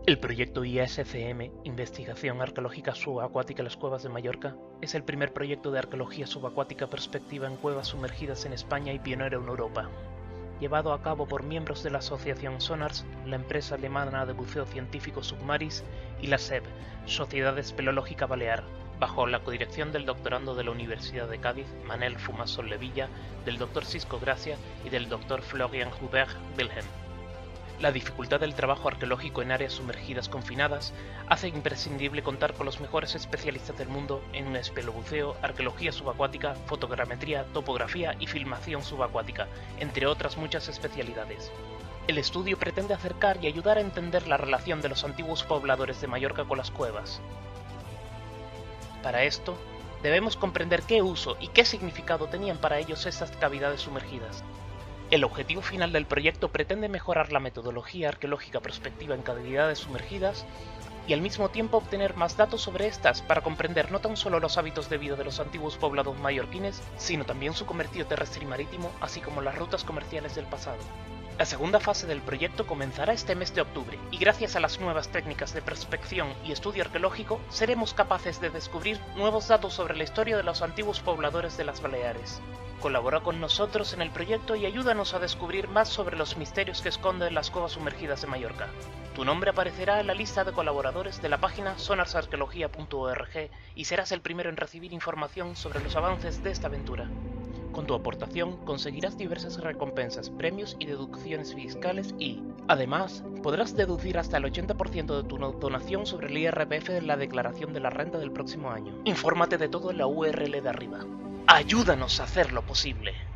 El proyecto ISCM, Investigación Arqueológica Subacuática en las Cuevas de Mallorca, es el primer proyecto de arqueología subacuática prospectiva en cuevas sumergidas en España y pionero en Europa. Llevado a cabo por miembros de la asociación SONARS, la empresa alemana de buceo científico Submaris y la SEB, Sociedad Espeleológica Balear, bajo la codirección del doctorando de la Universidad de Cádiz, Manel Fumasol Levilla, del Dr. Cisco Gracia y del Dr. Florian Hubert Wilhelm. La dificultad del trabajo arqueológico en áreas sumergidas confinadas hace imprescindible contar con los mejores especialistas del mundo en espeleobuceo, arqueología subacuática, fotogrametría, topografía y filmación subacuática, entre otras muchas especialidades. El estudio pretende acercar y ayudar a entender la relación de los antiguos pobladores de Mallorca con las cuevas. Para esto, debemos comprender qué uso y qué significado tenían para ellos estas cavidades sumergidas. El objetivo final del proyecto pretende mejorar la metodología arqueológica prospectiva en cavidades sumergidas y al mismo tiempo obtener más datos sobre estas para comprender no tan solo los hábitos de vida de los antiguos poblados mallorquines, sino también su comercio terrestre y marítimo, así como las rutas comerciales del pasado. La segunda fase del proyecto comenzará este mes de octubre y gracias a las nuevas técnicas de prospección y estudio arqueológico seremos capaces de descubrir nuevos datos sobre la historia de los antiguos pobladores de las Baleares. Colabora con nosotros en el proyecto y ayúdanos a descubrir más sobre los misterios que esconden las cuevas sumergidas de Mallorca. Tu nombre aparecerá en la lista de colaboradores de la página sonarsarqueología.org y serás el primero en recibir información sobre los avances de esta aventura. Con tu aportación conseguirás diversas recompensas, premios y deducciones fiscales y, además, podrás deducir hasta el 80% de tu donación sobre el IRPF de la declaración de la renta del próximo año. Infórmate de todo en la URL de arriba. ¡Ayúdanos a hacerlo posible!